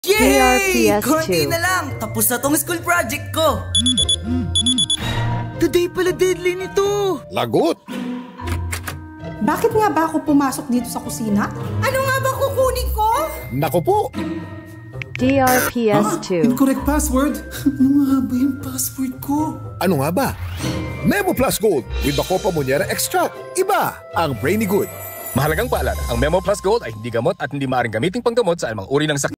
Yay! KRPS2. Konti na lang! Tapos na tong school project ko! Today pala deadline nito! Lagot! Bakit nga ba ako pumasok dito sa kusina? Ano nga ba kukunin ko? Naku po! DRPS2. Incorrect password? Ano nga ba yung password ko? Ano nga ba? Memo Plus Gold with Bacopa Monnieri Extract. Iba ang Brainy Good. Mahalagang paalala, ang Memo Plus Gold ay hindi gamot at hindi maaaring gamitin panggamot sa anumang uri ng sakit.